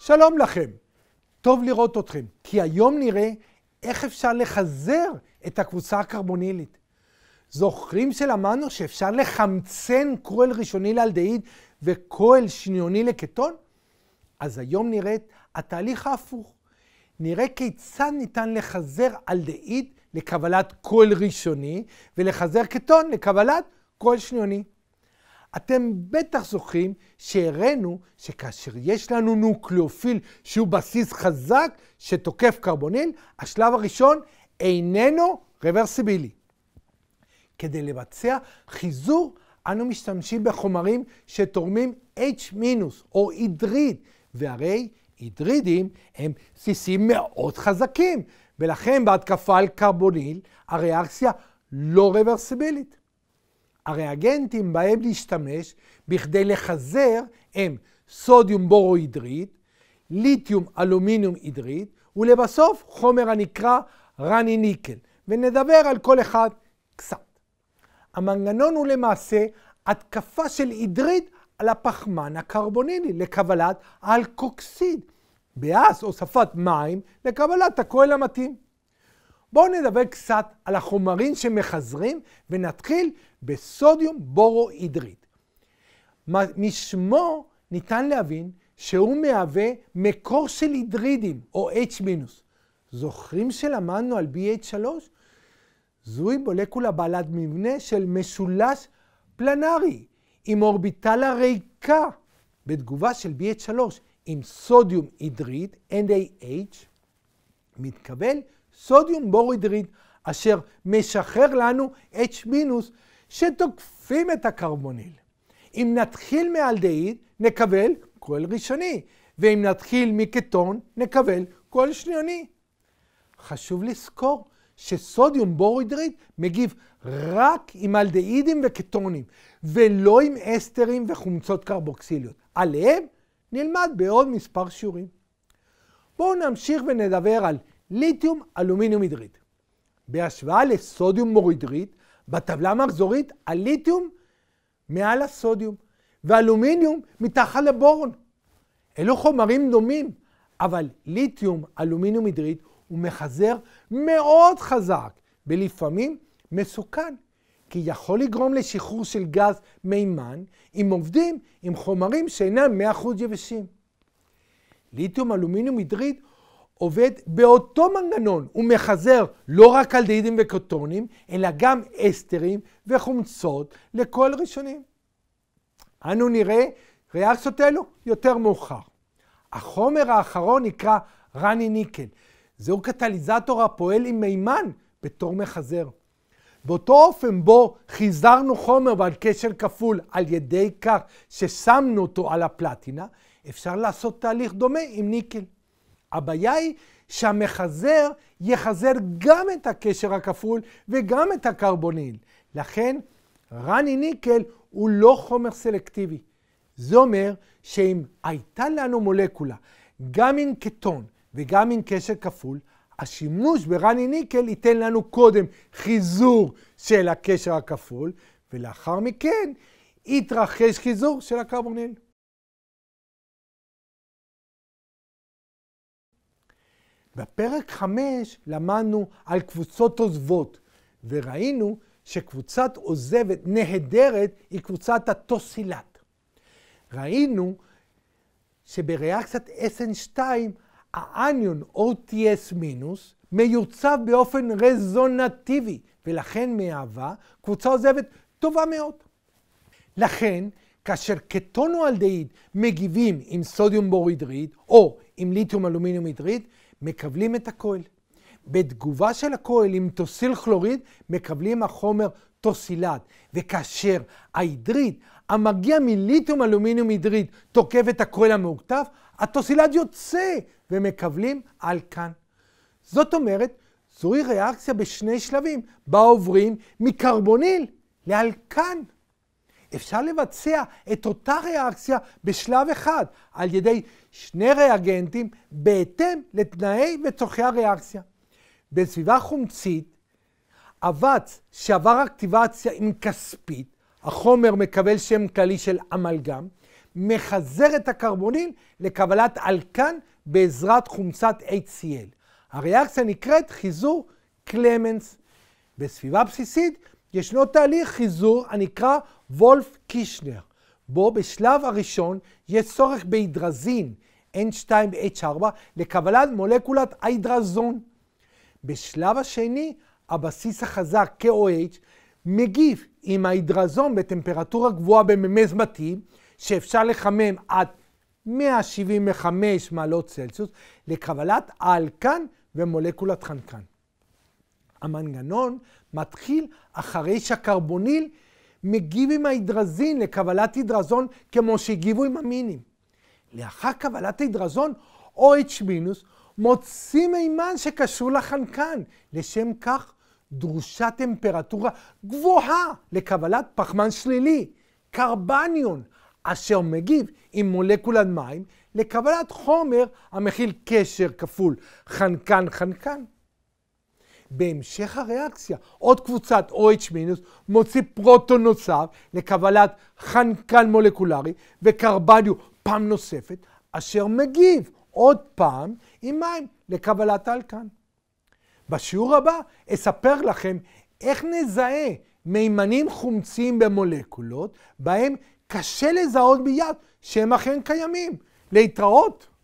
שלום לכם, טוב לראות אתכם, כי היום נראה איך אפשר לחזר את הקבוצה הקרבונילית. זוכרים שלמדנו שאפשר לחמצן כהל ראשוני לאלדהיד וכהל שניוני לקטון? אז היום נראה את התהליך ההפוך. נראה כיצד ניתן לחזר אלדהיד לקבלת כהל ראשוני ולחזר קטון לקבלת כהל שניוני. אתם בטח זוכרים שהראינו שכאשר יש לנו נוקלאופיל שהוא בסיס חזק שתוקף קרבוניל, השלב הראשון איננו רוורסיבילי. כדי לבצע חיזור, אנו משתמשים בחומרים שתורמים H- או הידריד, והרי הידרידים הם בסיסים מאוד חזקים, ולכן בהתקפה על קרבוניל הריאקציה לא רוורסיבילית. הריאגנטים בהם להשתמש בכדי לחזר הם סודיום בורו-הידריד, ליתיום אלומיניום הידריד, ולבסוף חומר הנקרא רני ניקל, ונדבר על כל אחד קצת. המנגנון הוא למעשה התקפה של הידריד על הפחמן הקרבונילי לקבלת האלקוקסיד, ואז הוספת מים לקבלת הכהל המתאים. בואו נדבר קצת על החומרים שמחזרים ונתחיל בסודיום בורו-הידריד. משמו ניתן להבין שהוא מהווה מקור של הידרידים או H-. זוכרים שלמדנו על BH3? זוהי מולקולה בעלת מבנה של משולש פלנרי עם אורביטלה ריקה. בתגובה של BH3 עם סודיום הידריד NaH מתקבל סודיום בורו-הידריד אשר משחרר לנו H- שתוקפים את הקרבוניל. אם נתחיל מאלדהיד נקבל כהל ראשוני, ואם נתחיל מקטון נקבל כהל שניוני. חשוב לזכור שסודיום בורו-הידריד מגיב רק עם אלדהידים וקטונים, ולא עם אסטרים וחומצות קרבוקסיליות. עליהם נלמד בעוד מספר שיעורים. בואו נמשיך ונדבר על ליתיום אלומיניום הידריד. בהשוואה לסודיום בורו-הידריד, בטבלה המחזורית הליתיום מעל הסודיום, ואלומיניום מתחת לבורון. אלו חומרים דומים, אבל ליתיום אלומיניום הידריד הוא מחזר מאוד חזק, ולפעמים מסוכן, כי יכול לגרום לשחרור של גז מימן אם עובדים עם חומרים שאינם 100% יבשים. ליתיום אלומיניום הידריד עובד באותו מנגנון, הוא מחזר לא רק אלדהידים וקטונים, אלא גם אסטרים וחומצות לכהל ראשונים. אנו נראה ריאקציות אלו יותר מאוחר. החומר האחרון נקרא רני ניקל. זהו קטליזטור הפועל עם מימן בתור מחזר. באותו אופן בו חיזרנו חומר בעל קשר כפול על ידי כך ששמנו אותו על הפלטינה, אפשר לעשות תהליך דומה עם ניקל. הבעיה היא שהמחזר יחזר גם את הקשר הכפול וגם את הקרבוניל. לכן רני ניקל הוא לא חומר סלקטיבי. זה אומר שאם הייתה לנו מולקולה גם עם קטון וגם עם קשר כפול, השימוש ברני ניקל ייתן לנו קודם חיזור של הקשר הכפול, ולאחר מכן יתרחש חיזור של הקרבוניל. בפרק 5 למדנו על קבוצות עוזבות, וראינו שקבוצת עוזבת נהדרת היא קבוצת הטוסילט. ראינו שבריאקציית SN2 האניון OTS- מיוצב באופן רזונטיבי, ולכן מהווה קבוצה עוזבת טובה מאוד. לכן, כאשר קטון או אלדהיד מגיבים עם סודיום בורו-הידריד או עם ליתיום אלומיניום הידריד, מקבלים את הכהל. בתגובה של הכהל עם טוסיל כלוריד מקבלים החומר טוסילט, וכאשר ההידריד המגיע מליתיום אלומיניום הידריד תוקף את הכהל המאוקטף, הטוסילט יוצא ומקבלים אלקן. זאת אומרת, זוהי ריאקציה בשני שלבים, בה עוברים מקרבוניל לאלקן. אפשר לבצע את אותה ריאקציה בשלב אחד על ידי שני ריאגנטים בהתאם לתנאי וצורכי הריאקציה. בסביבה חומצית, אבץ שעבר אקטיבציה עם כספית, החומר מקבל שם כללי של אמלגם, מחזר את הקרבוניל לקבלת אלקן בעזרת חומצת HCl. הריאקציה נקראת חיזור קלמנס. בסביבה בסיסית ישנו תהליך חיזור הנקרא וולף-קישנר, בו בשלב הראשון יש צורך בהידרזין N2H4 לקבלת מולקולת ההידרזון. בשלב השני הבסיס החזק KOH מגיב עם ההידרזון בטמפרטורה גבוהה בממז מתאים שאפשר לחמם עד 175 מעלות צלסיוס לקבלת האלקן ומולקולת חנקן. המנגנון מתחיל אחרי שהקרבוניל מגיב עם ההידרזין לקבלת הידרזון כמו שהגיבו עם המינים. לאחר קבלת ההידרזון OH- מוציא מימן שקשור לחנקן. לשם כך דרושה טמפרטורה גבוהה לקבלת פחמן שלילי, קרבניון, אשר מגיב עם מולקולת מים לקבלת חומר המכיל קשר כפול חנקן-חנקן. בהמשך הריאקציה, עוד קבוצת OH- מוציא פרוטון נוסף לקבלת חנקן מולקולרי וקרבניום פעם נוספת, אשר מגיב עוד פעם עם מים לקבלת האלקן. בשיעור הבא אספר לכם איך נזהה מימנים חומציים במולקולות, בהם קשה לזהות ביד שהם אכן קיימים. להתראות.